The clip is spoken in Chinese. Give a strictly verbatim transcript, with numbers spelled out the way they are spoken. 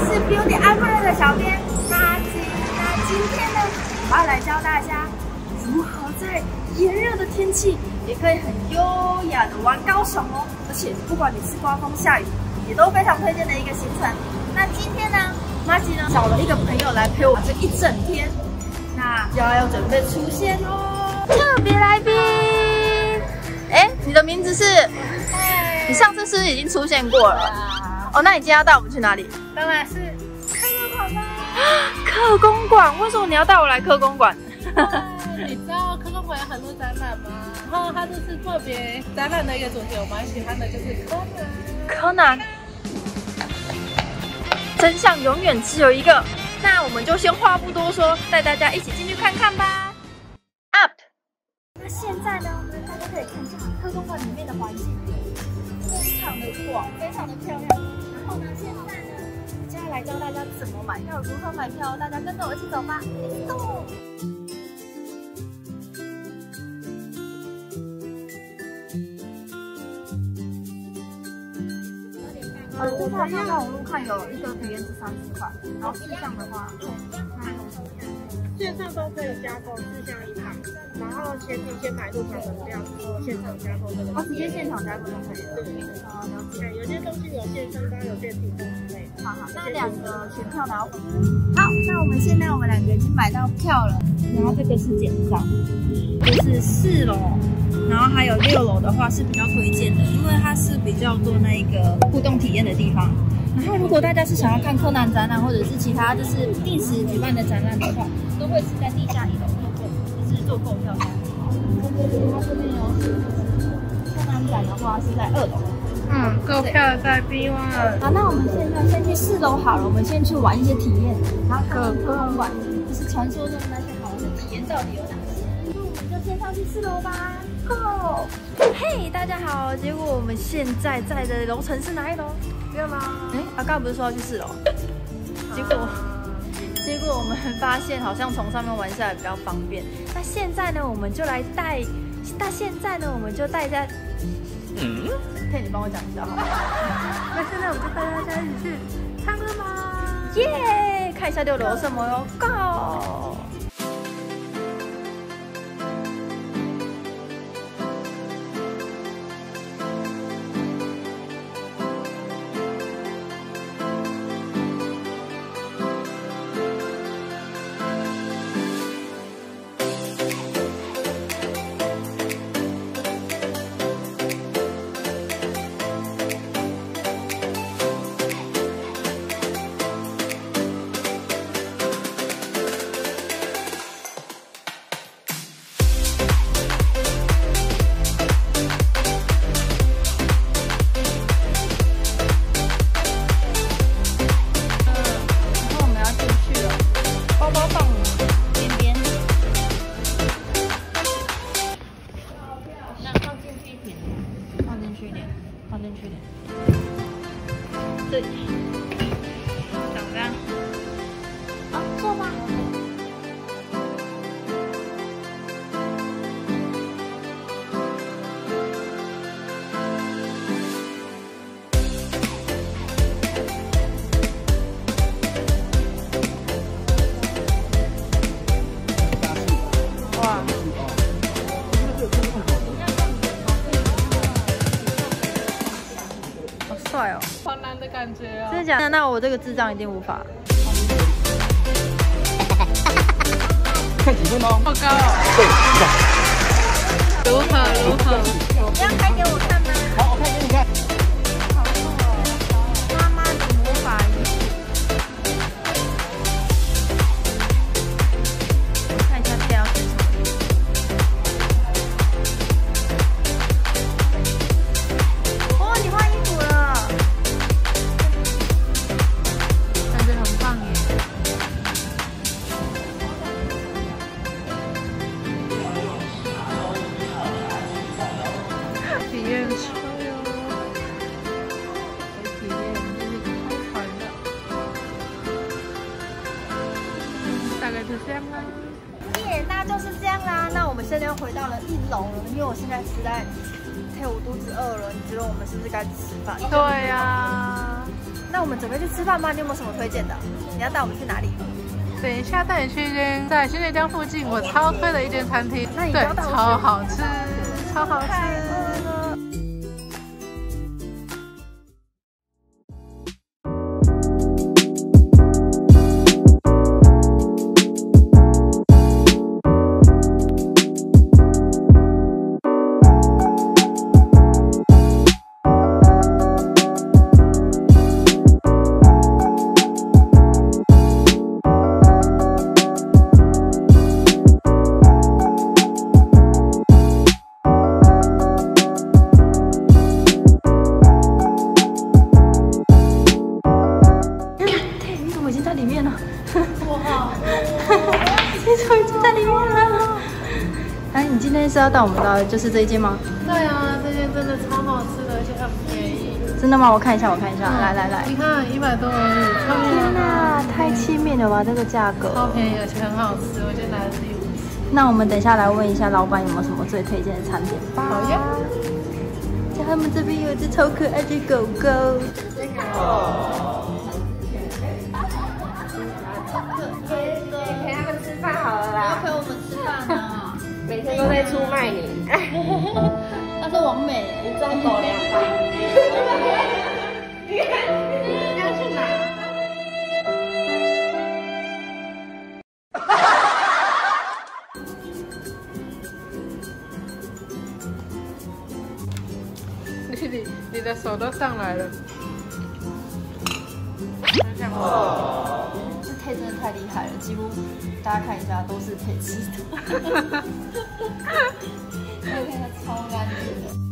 是 Beauty Empire 的小编马吉。那今天呢，我要来教大家如何在炎热的天气，也可以很优雅的玩高手哦。而且不管你是刮风下雨，也都非常推荐的一个行程。那今天呢，马吉呢找了一个朋友来陪我这一整天，那就要准备出现哦，特别来宾。哎，你的名字是？你上次是不是已经出现过了？哦，那你今天要带我们去哪里？ 当然是科公馆啦！ 科公馆？为什么你要带我来科公馆？ 你知道科公馆有很多展览吗？然后它就是特别展览的一个主题，我蛮喜欢的，就是柯南。 柯南，真相永远只有一个。那我们就先话不多说，带大家一起进去看看吧。Up。那现在呢，大家可以看一下科公馆里面的环境。非常的广，非常的漂亮。然后呢，现在呢，接下来教大家怎么买票，如何买票，大家跟着我一起走吧 ，Let's go！ 呃，这套票在网络看有一个体验是三十块，然后四项的话， 线上都可以加购四项一场，然后前提先买入场门票，然后现场加购这个。 哦，直接现场加购就可以了。 对，啊，了解。有些东西有线上，当然有些提供之类的。 好好，那两个全票拿回。好，那我们现在我们两个已经买到票了，然后这个是简章，就是四楼，然后还有六楼的话是比较推荐的，因为它是比较多那个互动体验的地方。然后，如果大家是想要看柯南展览，或者是其他就是定时举办的展览的话，都会是在地下一楼做购，就是做购票站。它这边有柯南展的话是在二楼。 嗯，购票在 B 一。 好，那我们现在先去四楼好了，我们先去玩一些体验，然后看看科公馆，就是传说中那些好玩的体验到底有哪些。那我们就先上去四楼吧 ，Go！ 嘿，大家好，结果我们现在在的楼层是哪一楼？ 六楼。 哎，阿刚不是说要去四楼？结果，结果我们发现好像从上面玩下来比较方便。那现在呢，我们就来带，那现在呢，我们就带家，嗯，可以你帮我讲一下好吗？ 那现在我们就带大家一起去唱歌吧。 耶！看一下六楼有什么哟 ，Go！对，长这样。啊，坐吧。哇！好帅哦！ 好难的感觉哦。 真的假的？那我这个智障一定无法。 看几分钟？ 好高哦。对，如何如何？ 你要开给我看吗？ 好，我开给你看。 好酷哦！妈妈的魔法仪式。我看一下这要是什么。哦，你换衣服了。感觉很棒耶。 体验车哟，体验就是开船的，大概就这样啦。 耶，那就是这样啦。那我们现在又回到了一楼了，因为我现在实在太我肚子饿了。你觉得我们是不是该去吃饭？ 对呀、啊， 那我们准备去吃饭吗？你有没有什么推荐的？你要带我们去哪里？ 等一下带你去一间在新内江附近我超推的一间餐厅， 那你不要带我去， 超好吃，超好吃。 哎，你今天是要带我们到就是这一间吗？ 对啊，这间真的超好吃的，而且很便宜。 真的吗？我看一下，我看一下，嗯、来来来， 你看一百多而已，超便宜。 天哪，太亲民了吧，这个价格。 超便宜，而且很好吃，我今天来了第五次。 那我们等一下来问一下老板有没有什么最推荐的餐点吧。 好呀。 他们这边有一只超可爱的狗狗。哦。 陪他们吃饭好了啦。 陪我们吃饭啊。 每天都在出卖你。 他是王美， 你中狗粮吧？你看，你要去哪？ 你你你的手都上来了。 哦，这配真的太厉害了，几乎大家看一下都是配吃的。可以看它超干净的。